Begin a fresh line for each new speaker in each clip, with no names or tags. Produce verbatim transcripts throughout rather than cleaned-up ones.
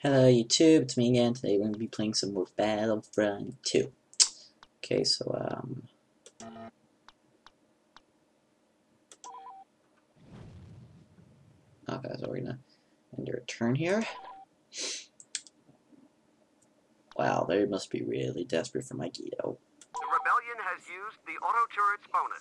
Hello YouTube, it's me again. Today we're going to be playing some more Battlefront two. Okay, so, um... okay, so we're gonna end your turn here. Wow, they must be really desperate for my Guido.
The Rebellion has used the auto turret's bonus.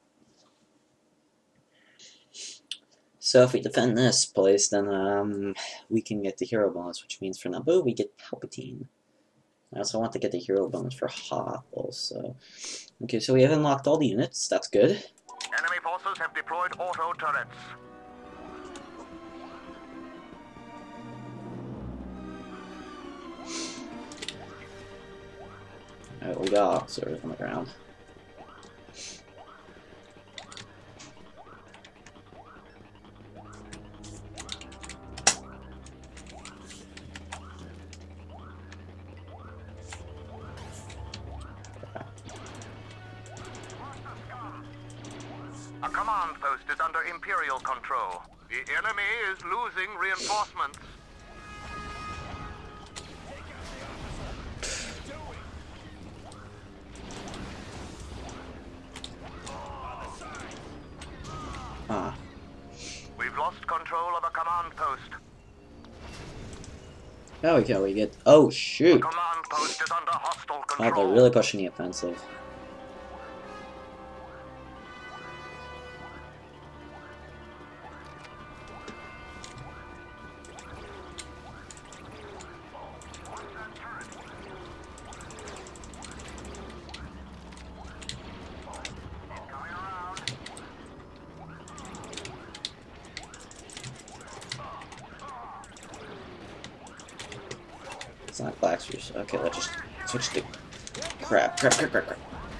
So if we defend this place, then um, we can get the hero bonus, which means for Naboo we get Palpatine. I also want to get the hero bonus for Hoth also. Okay, so we have unlocked all the units, that's good.
Enemy forces have deployed auto turrets.
Alright, we got officers on the ground.
A command post is under Imperial control. The enemy is losing reinforcements.
Ah.
We've lost control of a command post.
There we go, we get... Oh, shoot!
The command post is under hostile
Oh,
control.
they're really pushing the offensive. It's not Black Series. Okay, let's just switch to crap, crap, crap, crap, crap.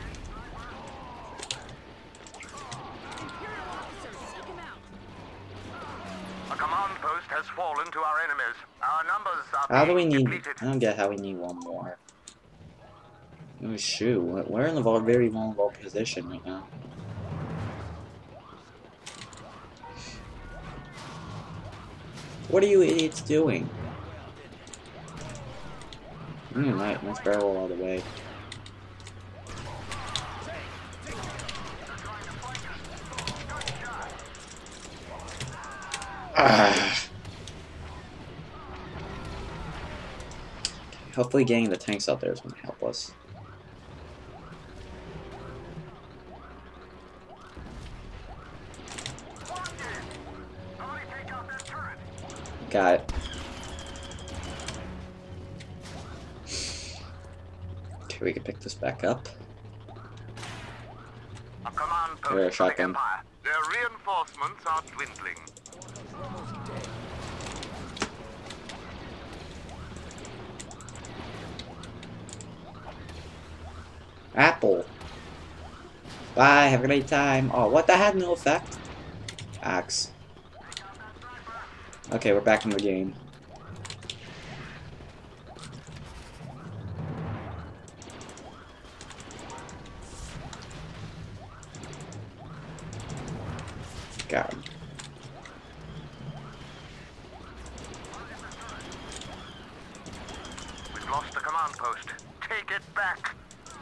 A command post has fallen to our enemies. Our numbers are
How do we
being
need?
depleted.
I don't get how we need one more. Oh shoot, we're in a very vulnerable position right now. What are you idiots doing? Mm, nice, nice barrel all the way. Ah. Hopefully getting the tanks out there is going to help us. Got it. Okay, we can pick this back up.
A command
There,
post for the
shotgun.
Empire. Their reinforcements are dwindling.
Apple. Bye, have a great time. Oh, what? That had no effect? Axe. Okay, we're back in the game. Got him.
We've lost the command post. Take it back.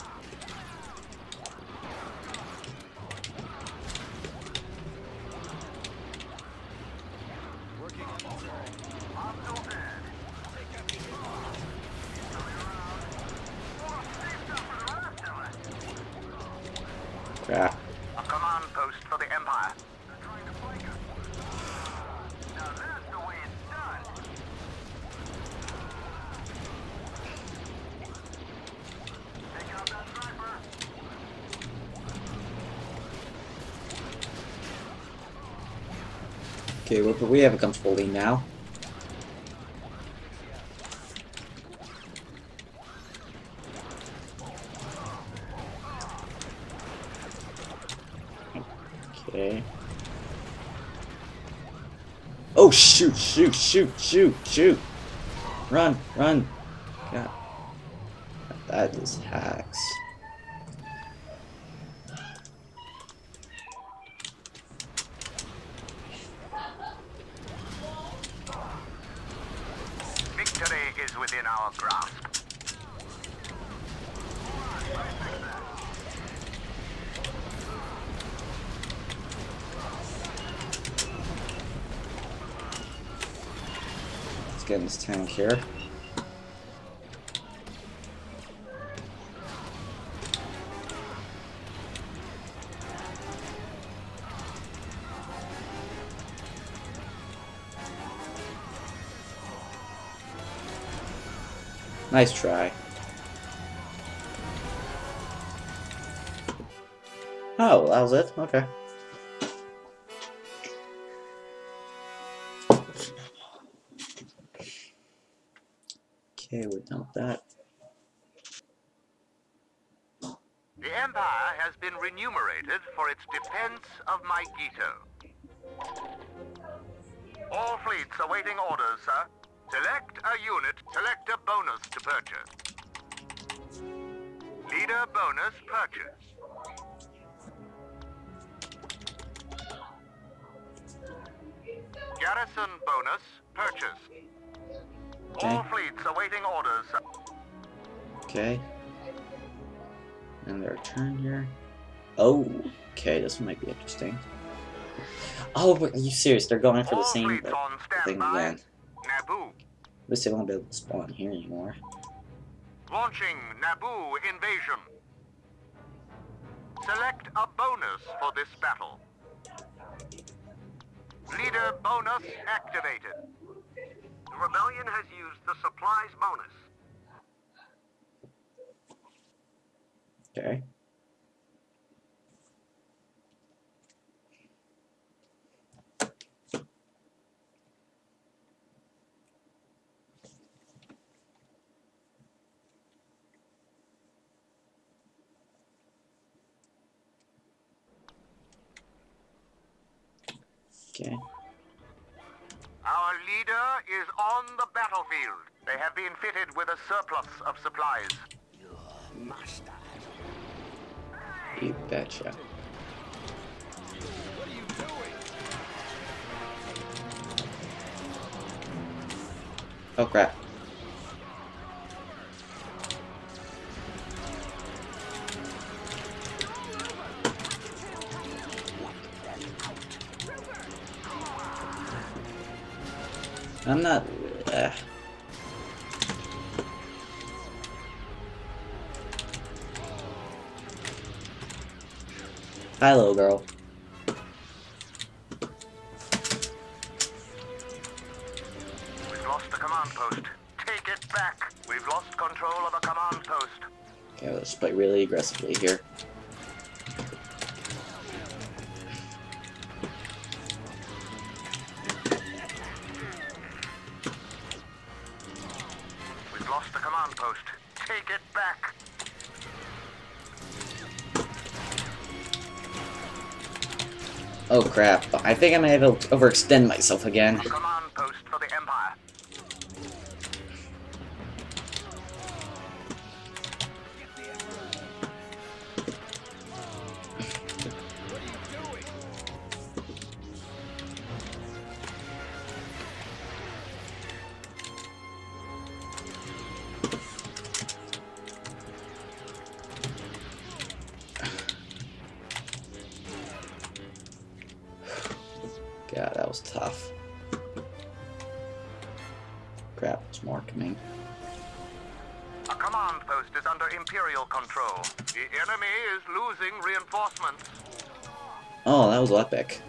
Crap.
A command post for the Empire. They're trying to flank us. Now that's the way it's done. Take out that sniper.
Okay, we we have a comfortable lead now. Okay. Oh shoot! Shoot! Shoot! Shoot! Shoot! Run! Run! God, that is hacks.
Victory. within our grasp.
Let's get in this tank here. Nice try. Oh, that was it? Okay. Okay, we're done with that.
The Empire has been remunerated for its defense of Maigito. All fleets awaiting orders, sir. Select a unit, select a bonus to purchase. Leader bonus purchase. Garrison bonus purchase.
Okay.
All fleets awaiting orders, sir.
Okay. And their turn here. Oh, okay, this might be interesting. Oh, are you serious? They're going for the
All
same
fleets on
thing
standby.
again.
Naboo.
At least they won't be able to spawn here anymore.
Launching Naboo invasion. Select a bonus for this battle. Leader bonus activated. The rebellion has used the supplies bonus.
Okay. Okay.
Our leader is on the battlefield. They have been fitted with a surplus of supplies.
You betcha.
What are you doing?
Oh crap. I'm not. Uh. Hi, little girl.
We've lost the command post. Take it back. We've lost control of a command post.
Okay, let's play really aggressively here.
We've lost the command post. Take it back.
Oh crap, I think I may have overextend myself again.
A command post for the Empire. What are you doing?
God, that was tough. Crap, there's more coming.
A command post is under Imperial control. The enemy is losing reinforcements.
Oh, that was epic.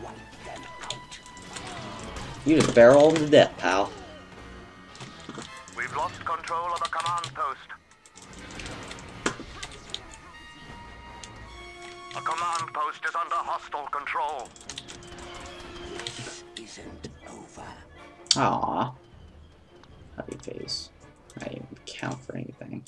You just barreled him to death, pal.
We've lost control of a command post. A command post is under hostile control.
Isn't over.
Aww. Huddy Face. I didn't even count for anything.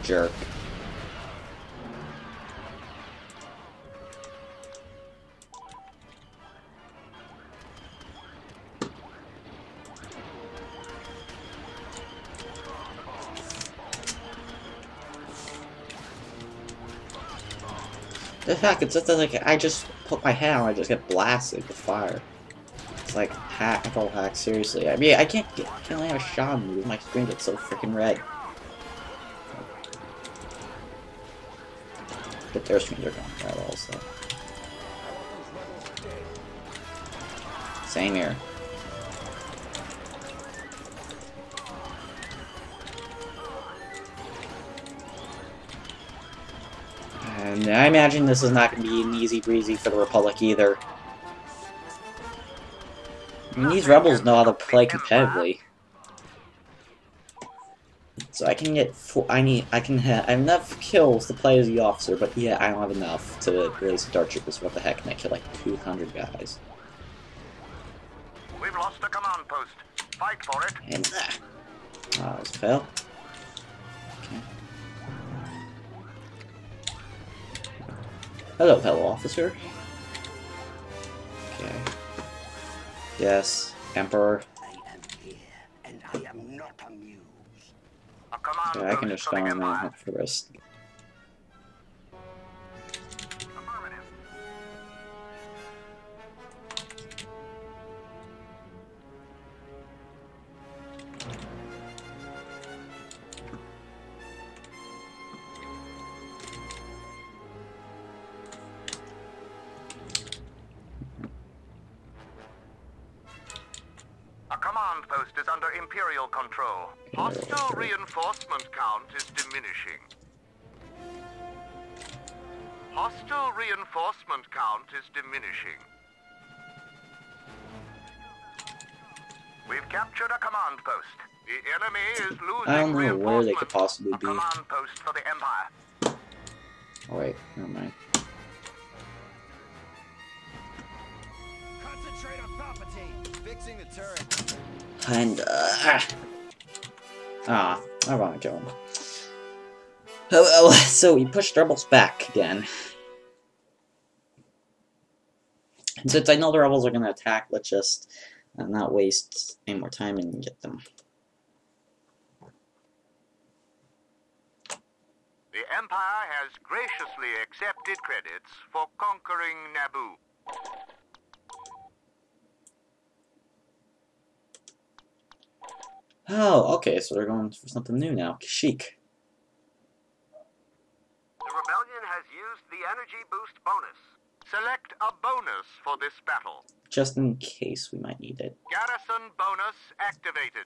Jerk. The fact it's just that, like, I just put my hand on, I just get blasted with fire. It's like hack, I call hack, seriously. I mean, I can't get, I can't have a shot move. My screen gets so freaking red. But their screens are going red also. Same here. And I imagine this is not going to be an easy breezy for the Republic either. I mean, these rebels know how to play competitively. So I can get four, I need, I can have, I have enough kills to play as the officer, but yeah, I don't have enough to raise the Dark Troopers. What the heck, and I kill like two hundred guys.
We've lost a command post. Fight for it.
And that. Uh, oh, it's a fail. Okay. Hello, fellow officer. Okay. Yes, Emperor.
I am here, and I am not amused.
A command
Okay, I can just
post
go
for the
on and
Empire.
hope for the rest.
Affirmative. A command post is under Imperial control. Hostile reinforcement count is diminishing. Hostile reinforcement count is diminishing. We've captured a command post. The enemy is losing
I don't know where
reinforcements.
they could possibly
A
be.
command post for the Empire.
Oh wait, never mind.
Concentrate on Palpatine. Fixing the turret.
And, uh... Ah, ah I want to kill him. Oh, oh, so we pushed rebels back again. And since I know the rebels are going to attack, let's just uh, not waste any more time and get them.
The Empire has graciously accepted credits for conquering Naboo.
Oh, okay, so they're going for something new now. Kashyyyk.
The Rebellion has used the energy boost bonus. Select a bonus for this battle.
Just in case we might need it.
Garrison bonus activated.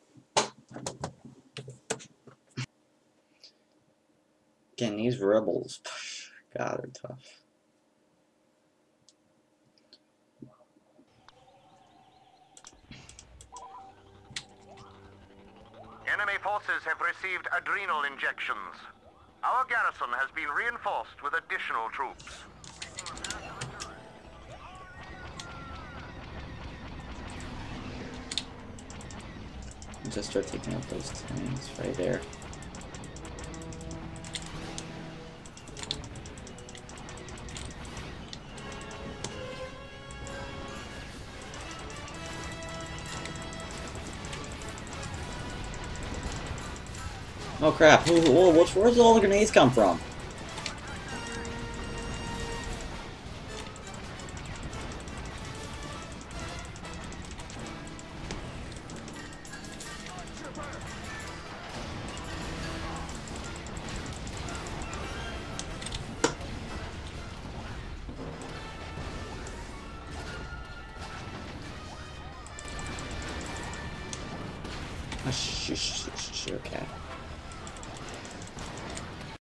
Again, these rebels, God, they're tough.
Enemy forces have received adrenal injections. Our garrison has been reinforced with additional troops.
Just start taking out those tanks right there. Oh crap, whoa, whoa, whoa, where's all the grenades come from? Oh, sh sh sh sh okay.